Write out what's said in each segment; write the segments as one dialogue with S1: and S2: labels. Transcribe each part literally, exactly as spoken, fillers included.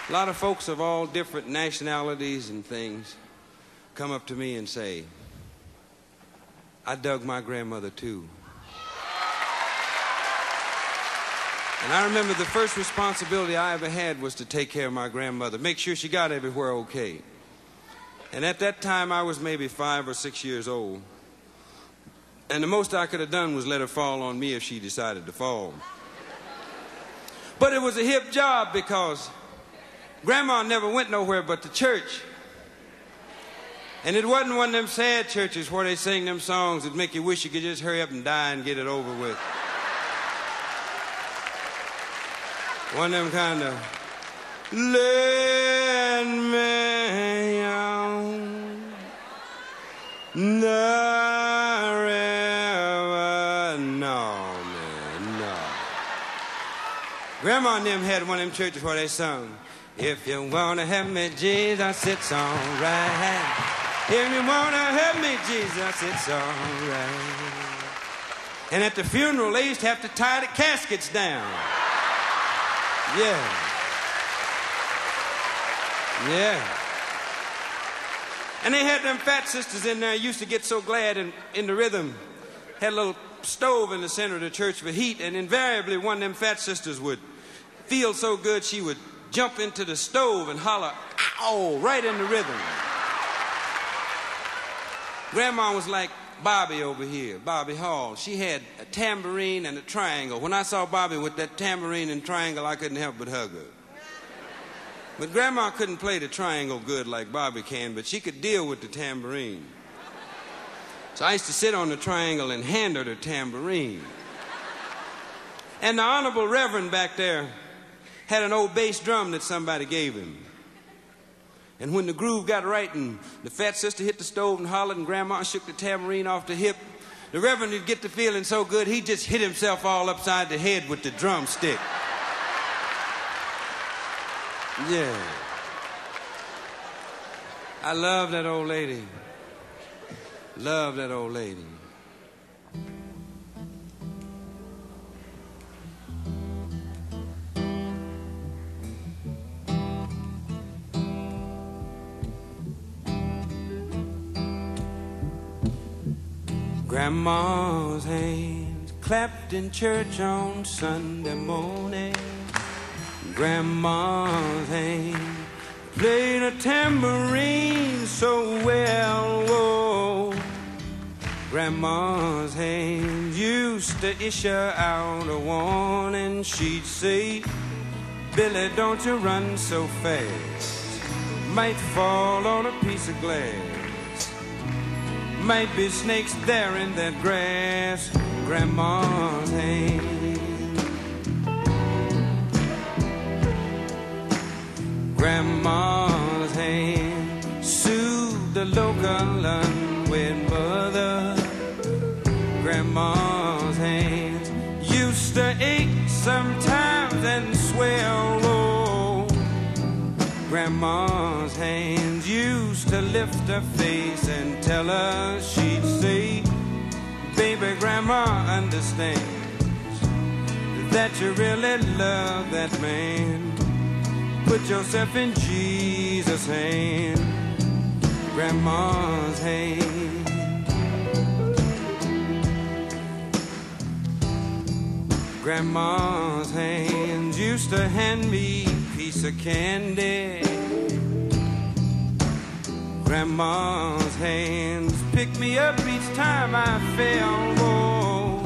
S1: A lot of folks of all different nationalities and things come up to me and say, I dug my grandmother too. And I remember the first responsibility I ever had was to take care of my grandmother, make sure she got everywhere okay. And at that time, I was maybe five or six years old. And the most I could have done was let her fall on me if she decided to fall. But it was a hip job because Grandma never went nowhere but to church. And it wasn't one of them sad churches where they sing them songs that make you wish you could just hurry up and die and get it over with. One of them kind of, let me on the river. No, man, no. Grandma and them had one of them churches where they sung, if you want to help me, Jesus, it's all right. If you want to help me, Jesus, it's all right. And at the funeral, they used to have to tie the caskets down. Yeah. Yeah. And they had them fat sisters in there, used to get so glad in, in the rhythm. Had a little stove in the center of the church for heat, and invariably one of them fat sisters would feel so good she would jump into the stove and holler, ow, right in the rhythm. Grandma was like Bobby over here, Bobby Hall. She had a tambourine and a triangle. When I saw Bobby with that tambourine and triangle, I couldn't help but hug her. But Grandma couldn't play the triangle good like Bobby can, but she could deal with the tambourine. So I used to sit on the triangle and hand her the tambourine. And the Honorable Reverend back there had an old bass drum that somebody gave him. And when the groove got right and the fat sister hit the stove and hollered and Grandma shook the tambourine off the hip, the Reverend would get to feeling so good he just hit himself all upside the head with the drumstick. Yeah. I love that old lady. Love that old lady. Grandma's hands clapped in church on Sunday morning. Grandma's hands played a tambourine so well. Whoa. Grandma's hands used to issue out a warning. She'd say, Billy, don't you run so fast. Might fall on a piece of glass. Might be snakes there in that grass. Grandma's hand. Grandma's hand soothed the local unwed mother. Grandma's hands used to ache sometimes and swell. Oh. Grandma's hands used to lift her face and tell her, she'd say, baby, Grandma understands that you really love that man. Put yourself in Jesus' hand. Grandma's hand. Grandma's hands used to hand me a piece of candy. Grandma's hands picked me up each time I fell. Whoa.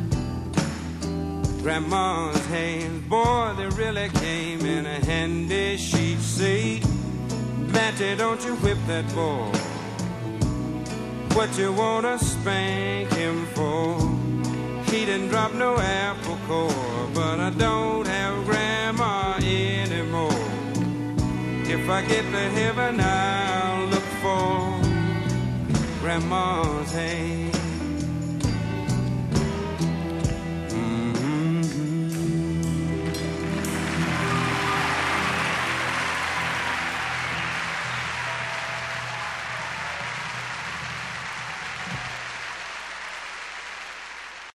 S1: Grandma's hands, boy, they really came in a handy. She'd say, Matty, don't you whip that boy. What you wanna spank him for? He didn't drop no apple core, but I don't have Grandma anymore. If I get to heaven, I'll look for Grandma's hand.